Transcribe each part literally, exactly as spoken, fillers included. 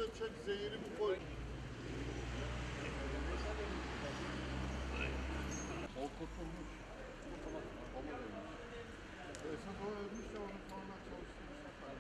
çek, zehirimi koy. O kurtulmuş. Esas o ölmüş de onu sonra çalıştırmışlar.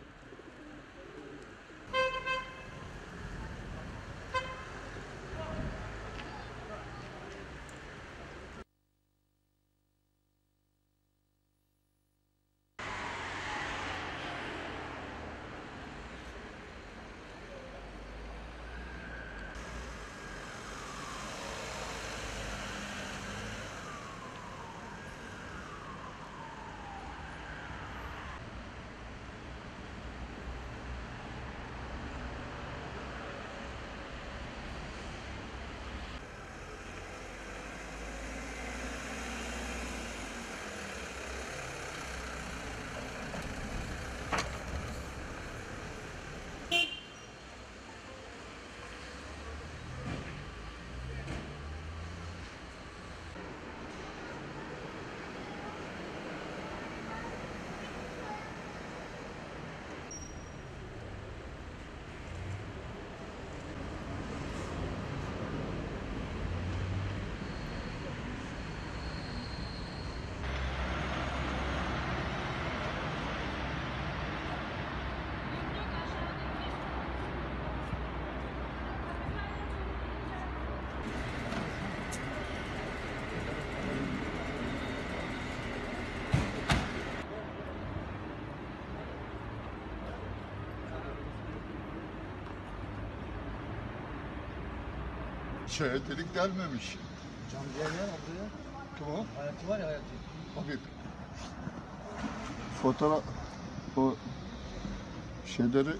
Şeye delik delmemiş. Can diğer yer abla ya. Kim o? Hayati var ya Hayati. Habib. Fotoğraf, o şeyleri...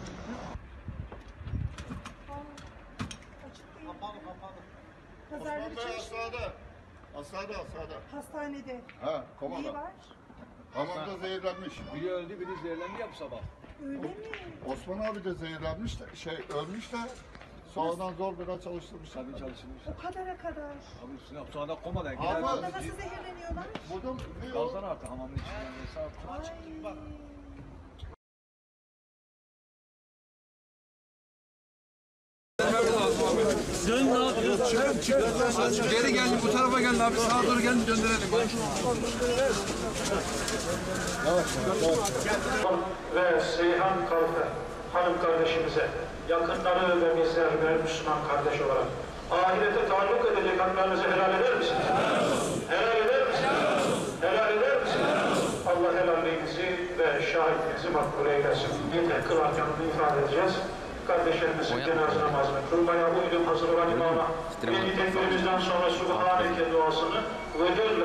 Kapalı kapalı. Osman Bey aşağıda. Aşağıda, aşağıda. Hastanede. Ha, komada. Neyi var? Hamamda zehirlenmiş. Biri öldü, biri zehirlendi ya bu sabah. Öyle mi? Osman abi de zehirlenmiş de, şey ölmüş de sonradan zor biraz çalıştırmışlar. Tabii çalışılmış. O kadara kadar. Abi üstüne hapishanede komadan. Ama- Hamamda nasıl zehirleniyorlar? Burada ne o? Kalsana artık hamamın içinden. Sağ Ay. Dön ne yapıyorsun? Geri geldi bu tarafa geldi abi sağa doğru geldi döndürelim. Ve Seyhan Kalfe hanım kardeşimize, yakınları ve bizler ve Müslüman kardeş olarak ahirete taalluk edecek haklarınızı helal eder misiniz? Helal eder misiniz? Helal eder misiniz? Allah helalliğinizi ve şahitliğinizi makbul eylesin. Yeter kılarkenini ifade edeceğiz. Kardeşlerimizin cenaze namazını kılmaya uydum hazır olan imama birinci tekbirimizden sonra Subhaneke duasını ve Celle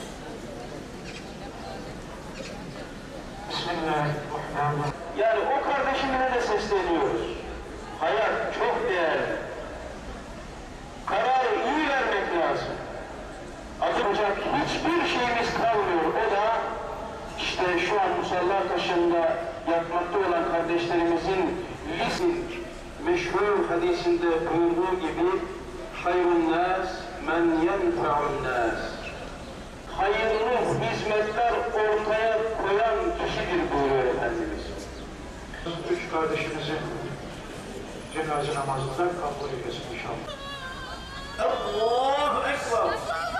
Bismillahirrahmanirrahim. Yani o kardeşimine de sesleniyoruz. Hayat çok değerli. Kararı iyi vermek lazım. Atılacak hiçbir şeyimiz kalmıyor. O da işte şu an musalla taşında yatmakta olan kardeşlerimizin lisin meşhur hadisinde buyurduğu gibi hayrun nas men yenfa'un nas. Hayırlı hizmetler ortaya koyan kişidir buyuruyor Efendimiz. Üç kardeşimizin cenaze namazından kabul edilsin inşallah. Allahu Ekber.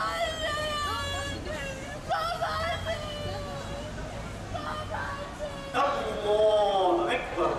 Allahu Ekber.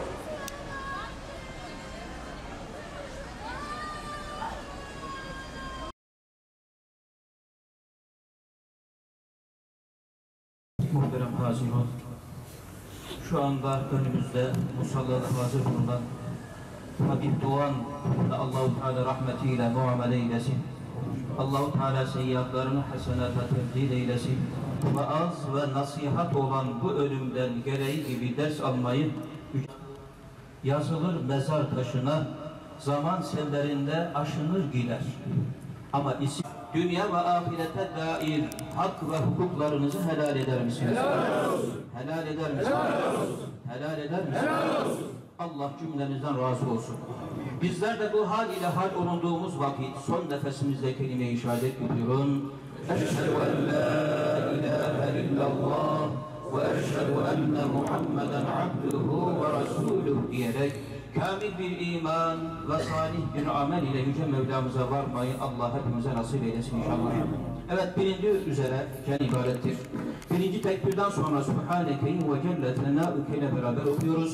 Muhterem hazirun, şu anda önümüzde musallada hazır bulunan Habib Doğan Allah-u Teala rahmetiyle muamele eylesin. Allah-u Teala seyyiatlarını hasenata tebdil eylesin. Vaaz ve nasihat olan bu ölümden gereği gibi ders almayı yazılır mezar taşına, zaman sellerinde aşınır gider. Ama isim dünya ve ahirete dair hak ve hukuklarınızı helal eder misiniz? Helal olsun. Helal eder misiniz? Helal olsun. Helal eder misiniz? Helal olsun. Allah cümlenizden razı olsun. Bizler de bu hal ile hal olunduğumuz vakit son nefesimizde kelime-i şehadet ediyoruz. Eşhedü en la ilahe illallah ve eşhedü enne Muhammeden abduhu ve resuluhu diyerek kamil bir iman ve salih bir amel ile Yüce Mevlamıza varmayı Allah hepimize nasip eylesin inşallah. Evet, bilindiği üzere kendi ibarettir. Birinci tekbirden sonra Subhaneke ve Celle Tenâuke ile beraber okuyoruz.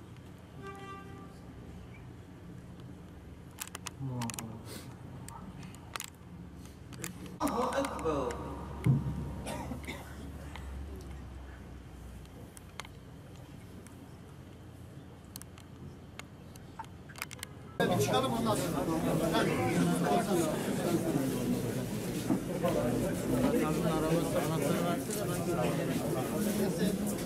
Allahu Ekber. Çıkalım ondan sonra.